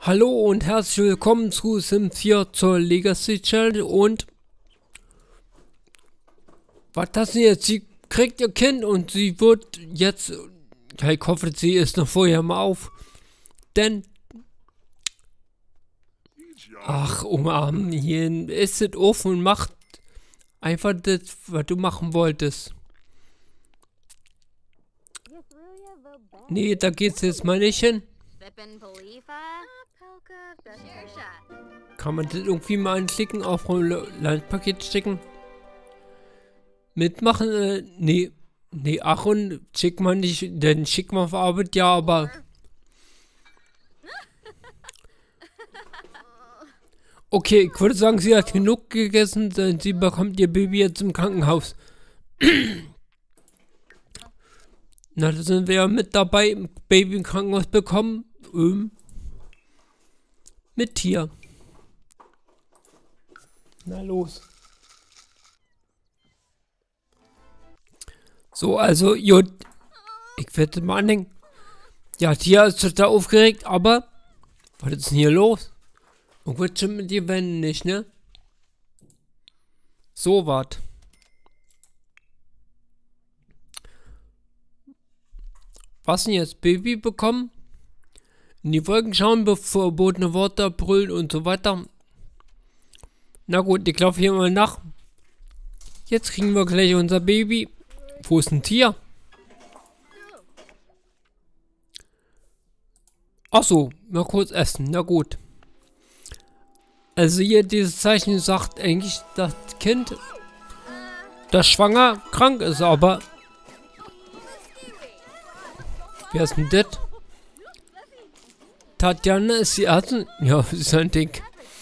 Hallo und herzlich willkommen zu Sims 4 zur Legacy Challenge. Und was das denn jetzt? Sie kriegt ihr Kind und sie wird jetzt, ja, ich hoffe, sie ist noch vorher mal auf, denn, ach, umarmen, hier ist es auf und macht einfach das, was du machen wolltest. Nee, da geht's jetzt mal nicht hin. Kann man das irgendwie mal anklicken, auf ein Landpaket schicken? Mitmachen? Nee. Nee, ach und schick mal nicht, denn schick mal auf Arbeit, ja, aber... Okay, ich würde sagen, sie hat genug gegessen, denn sie bekommt ihr Baby jetzt im Krankenhaus. Na, da sind wir ja mit dabei, Baby im Krankenhaus bekommen. Mit Tier. Na los. So, also, gut. Ich werde mal anhängen. Ja, Tia ist total aufgeregt, aber was ist denn hier los? Und wird schon mit dir wenden, nicht, ne? So wat. Was denn jetzt? Baby bekommen? In die Wolken schauen, bevor verbotene Worte brüllen und so weiter. Na gut, ich laufe hier mal nach. Jetzt kriegen wir gleich unser Baby. Wo ist ein Tier? Ach so, mal kurz essen. Na gut. Also hier dieses Zeichen sagt eigentlich, das Kind, das schwanger, krank ist, aber... Wer ist denn das? Tatjana ist die Ärztin? Ja, ist ein Ding.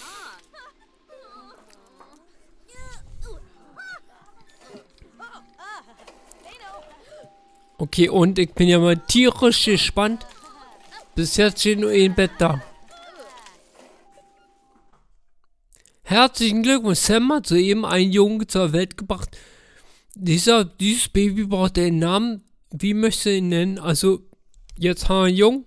Okay, und ich bin ja mal tierisch gespannt. Bis jetzt steht nur ein Bett da. Herzlichen Glückwunsch, Sam hat soeben einen Jungen zur Welt gebracht. Dieses Baby braucht einen Namen. Wie möchte ich ihn nennen? Also, jetzt haben wir einen Jungen.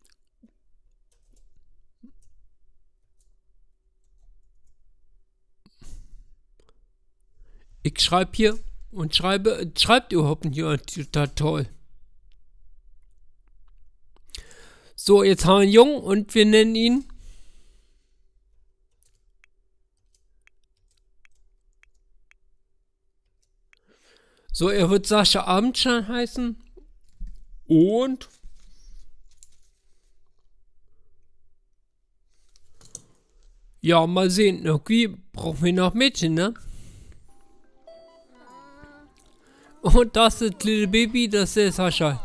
Ich schreibe hier und schreibt überhaupt nicht, ja, total toll. So, jetzt haben wir einen Jungen und wir nennen ihn so, er wird Sascha Abendschein heißen. Und ja, mal sehen. Irgendwie brauchen wir noch Mädchen, ne? Und das ist das kleine Baby, das ist Sascha.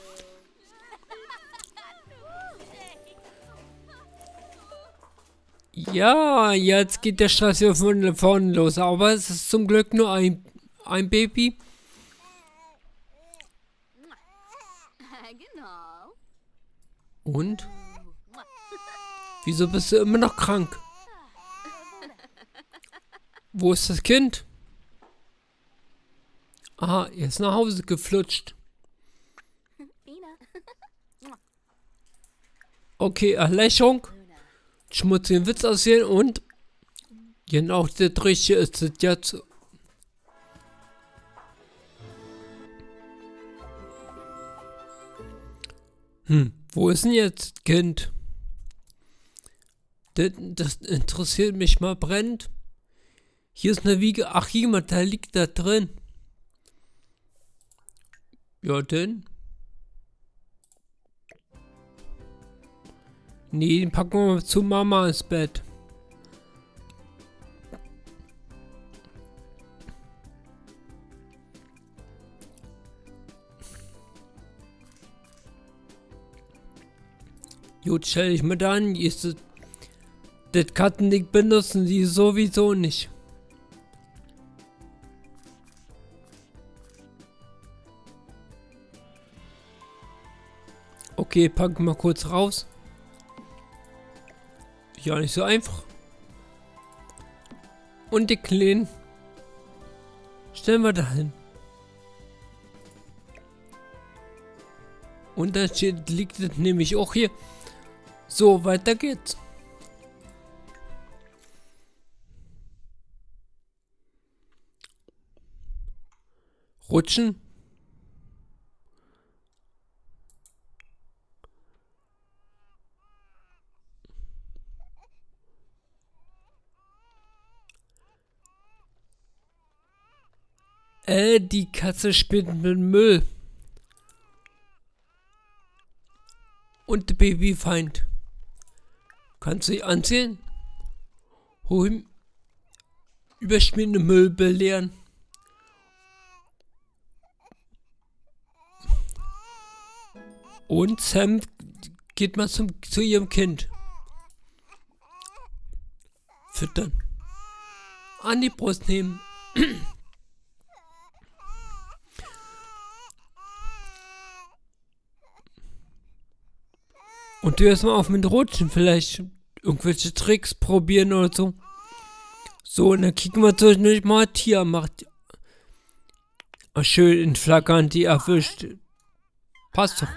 Ja, jetzt geht der Stress hier von vorne los. Aber es ist zum Glück nur ein Baby. Und? Wieso bist du immer noch krank? Wo ist das Kind? Aha, er ist nach Hause geflutscht. Okay, Erlächelung. Schmutzigen Witz erzählen und genau der Richtige ist es jetzt. Wo ist denn jetzt Kind? Das interessiert mich mal brennend. Hier ist eine Wiege. Ach, jemand, da liegt da drin. Ja, denn? Nee, den packen wir mal zu Mama ins Bett. Gut, stell dich mal da an. Das Kartendick benutzen die sowieso nicht. Okay, packen wir kurz raus. Ja, nicht so einfach. Und die Kleinen stellen wir dahin. Und da liegt es nämlich auch hier. So, weiter geht's. Rutschen. Die Katze spielt mit Müll. Und der Babyfeind. Kannst du sie ansehen? Holen. Überspielende Müll belehren. Und Sam geht mal zu ihrem Kind. Füttern. An die Brust nehmen. Und du erstmal auf mit Rutschen, vielleicht irgendwelche Tricks probieren oder so. So, und dann kicken wir zwischendurch mal, Tia macht. Ach, schön in Flagranti erwischt. Passt doch.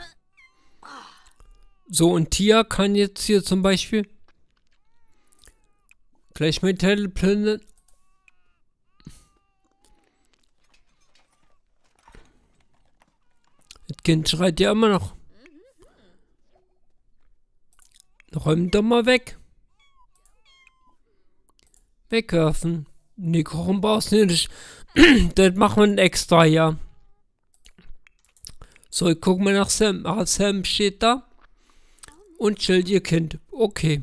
So, und Tia kann jetzt hier zum Beispiel gleich Metall plündern. Das Kind schreit ja immer noch. Räum doch mal weg. Wegwerfen. Nee, kochen brauchst du nicht. Das machen wir extra, ja. So, ich guck mal nach Sam. Ah, Sam steht da. Und chillt ihr Kind. Okay.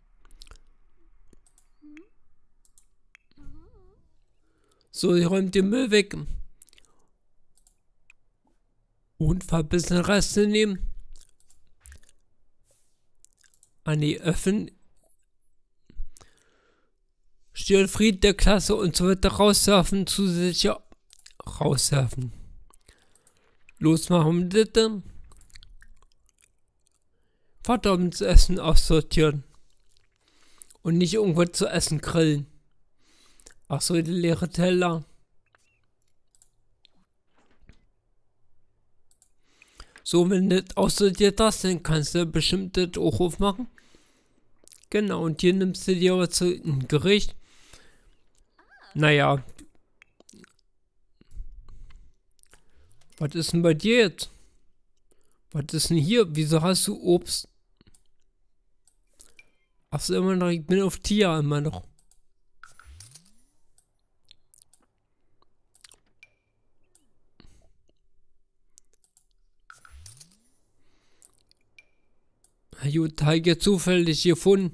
So, ich räumt den Müll weg. Und verbissene Reste nehmen. An die Öffnen. Stirnfried der Klasse und so weiter rauswerfen. Zusätzlich rauswerfen. Los, machen wir das. Verdammtes Essen aussortieren. Und nicht irgendwas zu essen grillen. Ach so, die leere Teller. So, wenn du das aussortiert hast, dann kannst du bestimmt das auch aufmachen. Genau, und hier nimmst du dir was zu ein Gericht. Naja. Was ist denn bei dir jetzt? Was ist denn hier? Wieso hast du Obst? Ach so, immer noch, ich bin auf Tia immer noch. Na gut, habe ich jetzt zufällig gefunden.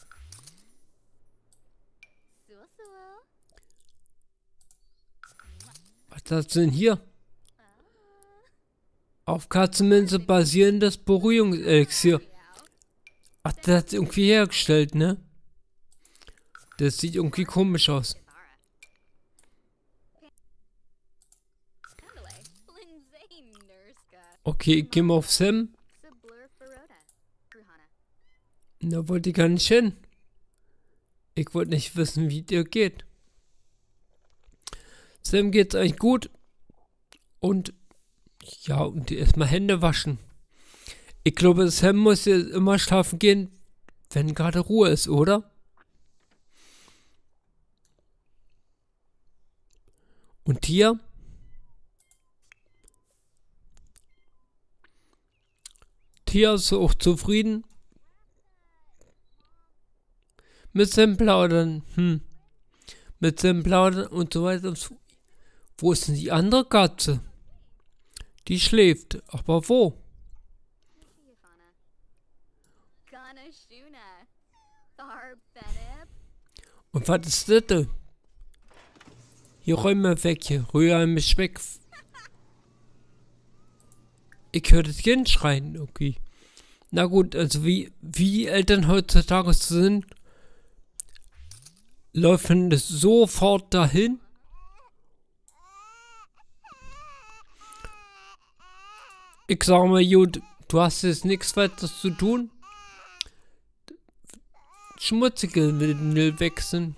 Was hast du denn hier? Auf Katzenminze basierendes Beruhigungselixier. Ach, das hat irgendwie hergestellt, ne? Das sieht irgendwie komisch aus. Okay, ich gehe mal auf Sam. Da wollte ich gar nicht hin. Ich wollte nicht wissen, wie dir geht. Sam geht's eigentlich gut. Und ja, und erstmal Hände waschen. Ich glaube, Sam muss jetzt immer schlafen gehen, wenn gerade Ruhe ist, oder? Und Tia? Tia ist auch zufrieden. Mit Sam plaudern. Mit Sam plaudern und so weiter. Wo ist denn die andere Katze? Die schläft. Aber wo? Und was ist das denn? Hier räumen wir weg hier. Rühr mich weg. Ich höre das Kind schreien. Okay. Na gut, also wie die Eltern heutzutage sind, laufen das sofort dahin. Ich sage mal, gut, du hast jetzt nichts weiter zu tun. Schmutzige Windel wechseln.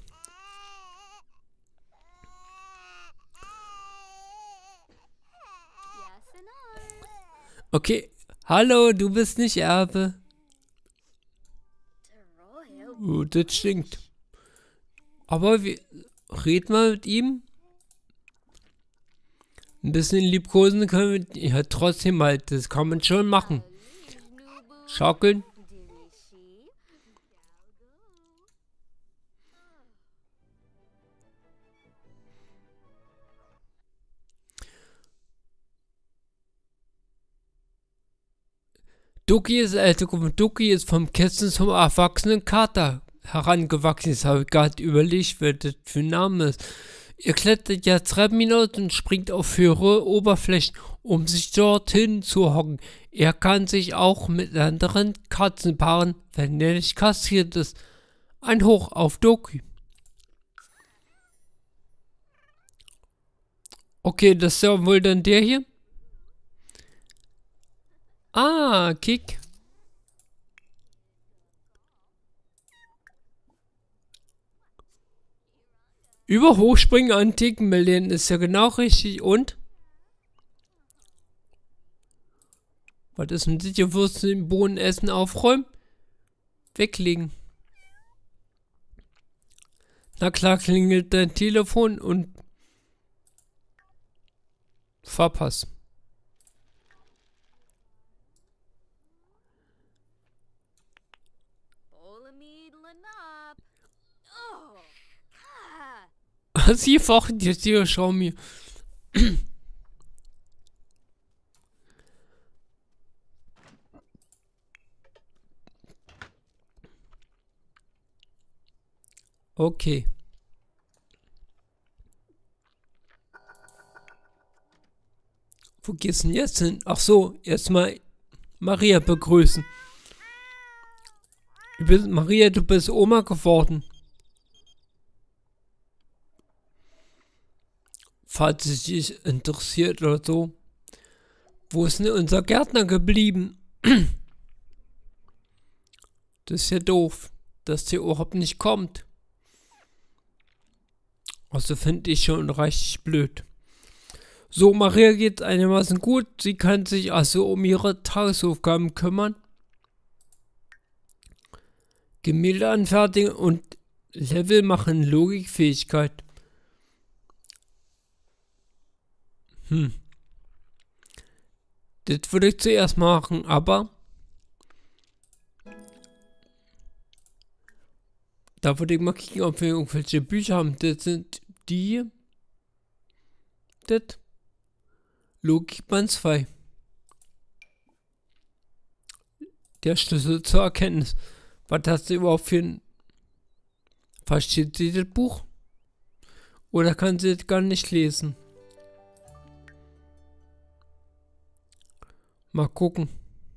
Okay, hallo, du bist nicht Erbe. Oh, das stinkt. Aber wir reden mal mit ihm. Ein bisschen liebkosen können wir ja trotzdem halt. Das kann man schon machen. Schaukeln. Ducky ist vom Kätzchen zum erwachsenen Kater herangewachsen. Jetzt habe ich gerade überlegt, wer das für ein Name ist. Er klettert ja Treppen hinaus und springt auf höhere Oberflächen, um sich dorthin zu hocken. Er kann sich auch mit anderen Katzen paaren, wenn er nicht kastriert ist. Ein Hoch auf Ducky. Okay, das ist ja wohl dann der hier. Ah, Kick. Über Hochspringen antiken melden ist ja genau richtig. Und? Was ist denn das hier? Wirst du den Boden essen, aufräumen? Weglegen. Na klar, klingelt dein Telefon und verpasst. Sie fachen jetzt hier, schau mir. Okay. Wo geht's denn jetzt hin? Ach so, erstmal Maria begrüßen. Maria, du bist Oma geworden. Falls es dich interessiert oder so. Wo ist denn unser Gärtner geblieben? Das ist ja doof, dass der überhaupt nicht kommt. Also finde ich schon richtig blöd. So, Maria geht einigermaßen gut. Sie kann sich also um ihre Tagesaufgaben kümmern. Gemälde anfertigen und Level machen, Logikfähigkeit. Das würde ich zuerst machen, aber da würde ich mal kicken, ob wir irgendwelche Bücher haben. Das sind die hier. Das. Logikband 2. Der Schlüssel zur Erkenntnis. Was hast du überhaupt für ein... Versteht sie das Buch? Oder kann sie das gar nicht lesen? Mal gucken.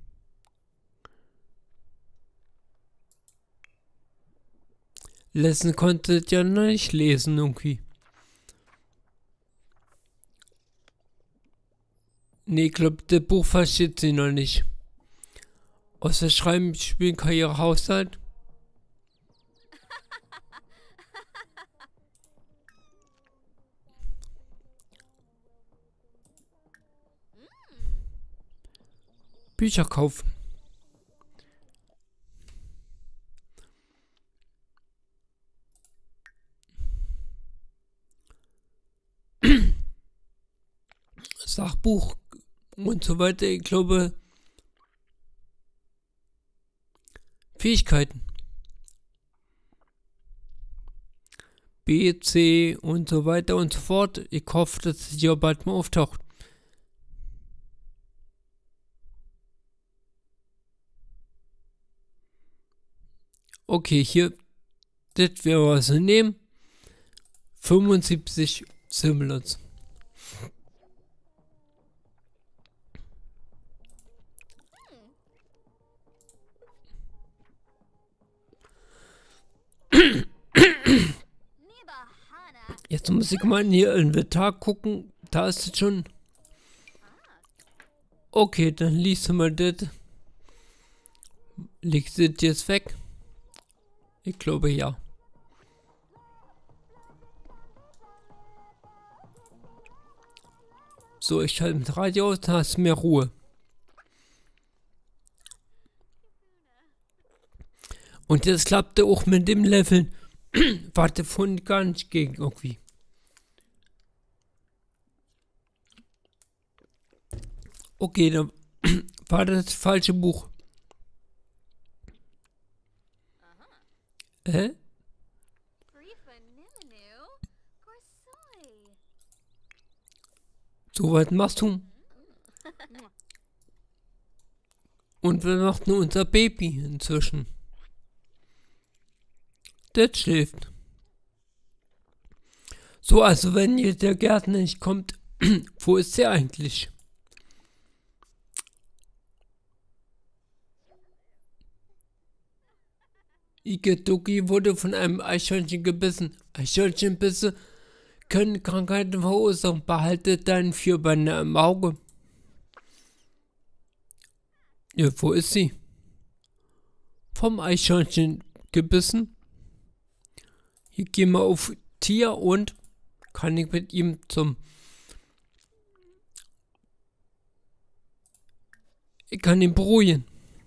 Letzten konnte ja noch nicht lesen irgendwie. Nee, ich glaube, das Buch versteht sie noch nicht. Außer Schreiben, Spielen, Karriere, Haushalt. Bücher kaufen. Sachbuch und so weiter. Ich glaube, Fähigkeiten. B, C und so weiter und so fort. Ich hoffe, dass es hier bald mal auftaucht. Okay, hier, das werden wir also nehmen. 75 Simoleons. Jetzt muss ich mal in ihr Inventar gucken. Da ist es schon. Okay, dann liest du mal das. Legst du das jetzt weg? Ich glaube ja. So, ich schalte mit Radio aus, da hast du mehr Ruhe. Und das klappte auch mit dem Leveln. Warte von gar nicht gegen irgendwie. Okay, dann war das falsche Buch. So, was machst du? Und wir macht nur unser Baby inzwischen? Das schläft. So, also wenn jetzt der Gärtner nicht kommt, wo ist der eigentlich? Igedoki wurde von einem Eichhörnchen gebissen. Eichhörnchenbisse können Krankheiten verursachen. Behalte deinen Vierbeiner im Auge. Ja, wo ist sie? Vom Eichhörnchen gebissen. Hier gehen wir auf Tier und kann ich mit ihm ich kann ihn beruhigen.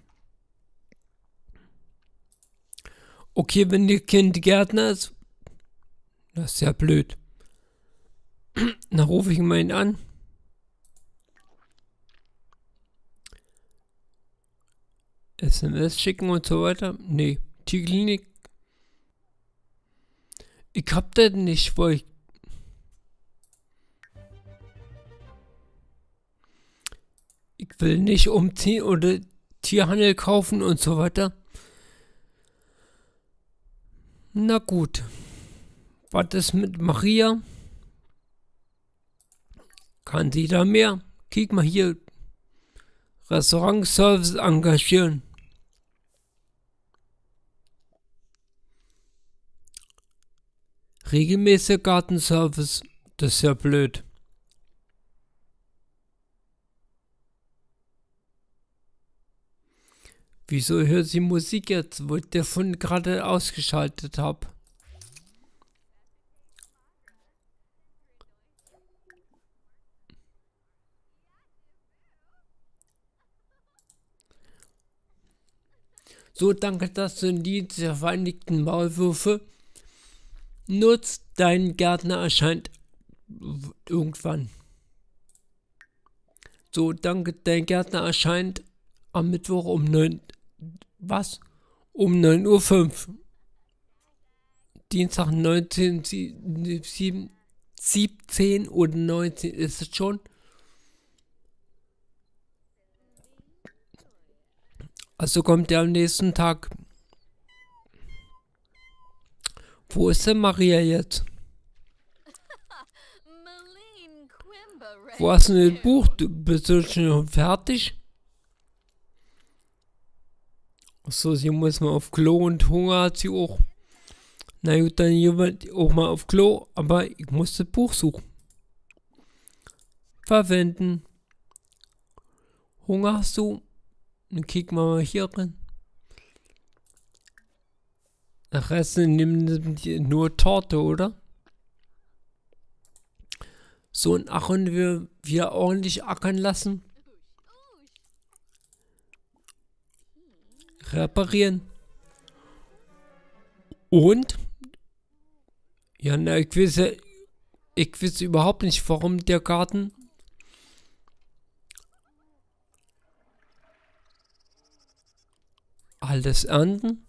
Okay, wenn ihr Kind Gärtner ist, das ist ja blöd. Dann rufe ich mal ihn an. SMS schicken und so weiter. Nee, die Klinik. Ich hab das nicht, weil ich will nicht umziehen oder Tierhandel kaufen und so weiter. Na gut. Was ist mit Maria? Kann sie da mehr? Kick mal hier. Restaurantservice engagieren. Regelmäßiger Gartenservice. Das ist ja blöd. Wieso hört sie Musik jetzt, wo ich davon gerade ausgeschaltet habe? So, danke, dass du den Dienst der Vereinigten Maulwürfe nutzt. Dein Gärtner erscheint irgendwann. So, danke, dein Gärtner erscheint am Mittwoch um 9. Was? Um 9:05 Uhr. Dienstag 17 oder 19 ist es schon. Also kommt er am nächsten Tag. Wo ist denn Maria jetzt? Wo hast du das Buch? Du bist du schon fertig? Achso, sie muss mal auf Klo und Hunger hat sie auch. Na gut, dann jemand auch mal auf Klo, aber ich muss das Buch suchen. Verwenden. Hunger hast du? Dann kicken wir mal hier rein. Der Rest nimmt nur Torte, oder? So ein Aaron wir ordentlich ackern lassen. Reparieren. Und? Ja, na, ich weiß überhaupt nicht, warum der Garten alles ernten.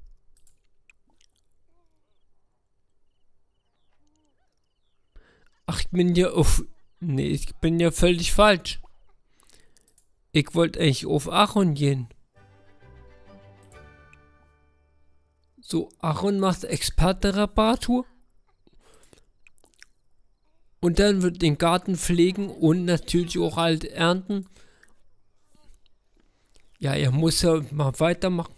Ach, ich bin ja auf... Nee, ich bin ja völlig falsch. Ich wollte eigentlich auf Aaron gehen. So, Aaron macht Expertenreparatur. Und dann wird den Garten pflegen und natürlich auch halt ernten. Ja, er muss ja mal weitermachen.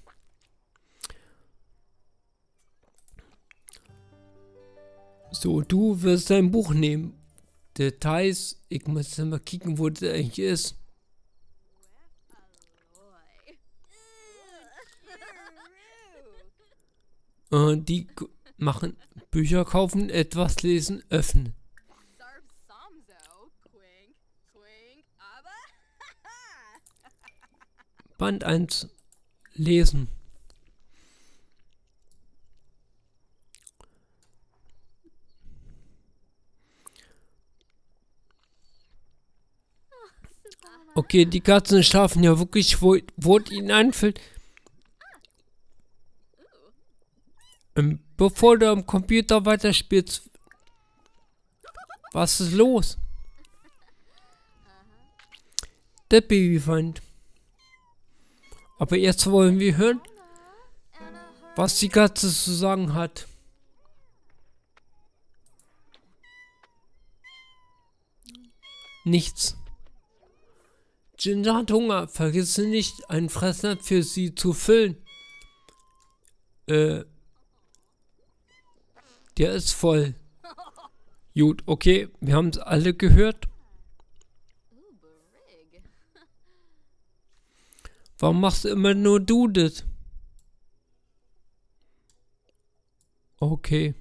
So, du wirst dein Buch nehmen. Details, ich muss mal kicken, wo das eigentlich ist. Die machen Bücher kaufen, etwas lesen, öffnen. Band 1 lesen. Okay, die Katzen schlafen ja wirklich, wo es ihnen einfällt. Bevor du am Computer weiterspielst, was ist los? Der Babyfeind. Aber jetzt wollen wir hören, was die Katze zu sagen hat. Nichts. Ginger hat Hunger. Vergiss nicht, einen Fressnapf für sie zu füllen. Der ist voll. Gut, okay, wir haben es alle gehört. Warum machst du immer nur du das? Okay.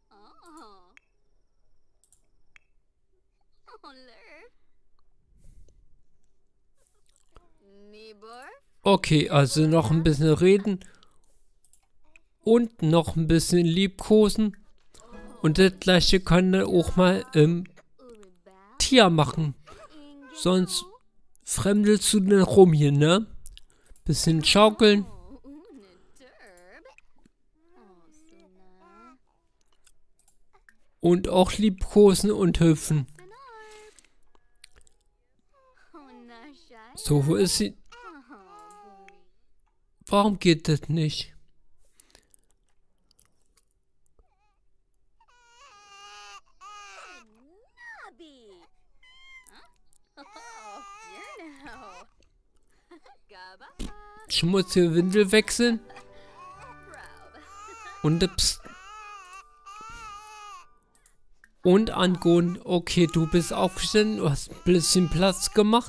Okay, also noch ein bisschen reden. Und noch ein bisschen liebkosen. Und das gleiche kann er auch mal im Tier machen. Sonst fremdelst du denn rum hier, ne? Bisschen schaukeln. Und auch liebkosen und hüpfen. So, wo ist sie? Warum geht das nicht? Schmutzige Windel wechseln. Und pst. Und angehen. Okay, du bist aufgestanden. Du hast ein bisschen Platz gemacht.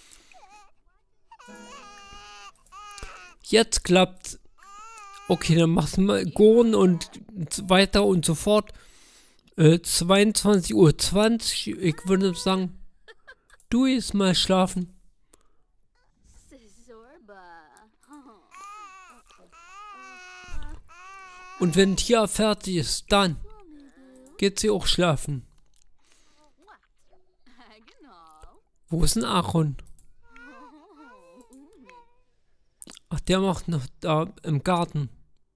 Jetzt klappt. Okay, dann machst du mal Gorn und weiter und so fort. 22:20 Uhr. Ich würde sagen, du gehst mal schlafen. Und wenn Tia fertig ist, dann geht sie auch schlafen. Wo ist denn Aaron? Ach, der macht noch da im Garten.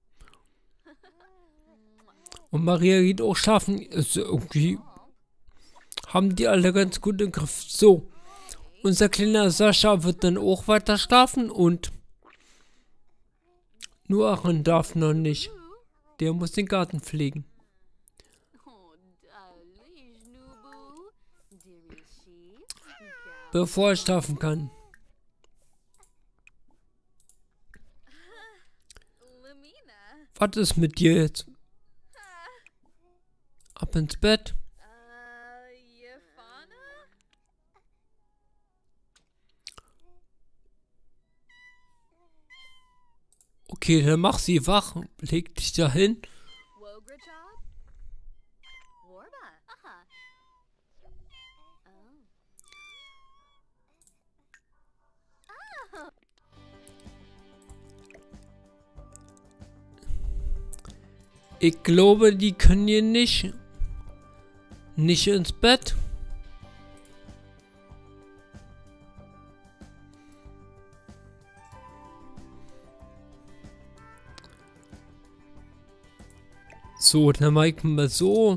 Und Maria geht auch schlafen. Also irgendwie haben die alle ganz gut im Griff. So, unser kleiner Sascha wird dann auch weiter schlafen und nur Aaron darf noch nicht. Der muss den Garten pflegen. Bevor er schlafen kann. Was ist mit dir jetzt? Ab ins Bett. Okay, dann mach sie wach. Leg dich da hin. Ich glaube, die können hier nicht ins Bett. So, dann mache ich mal so.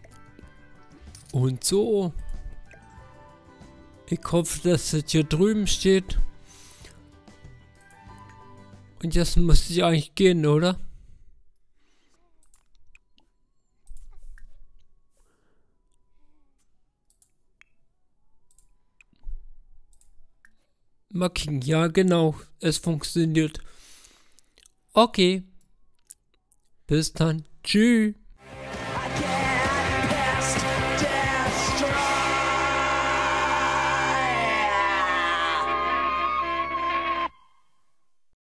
Und so. Ich hoffe, dass das hier drüben steht. Und jetzt muss ich eigentlich gehen, oder? Marking, ja genau, es funktioniert. Okay. Bis dann. Tschüss.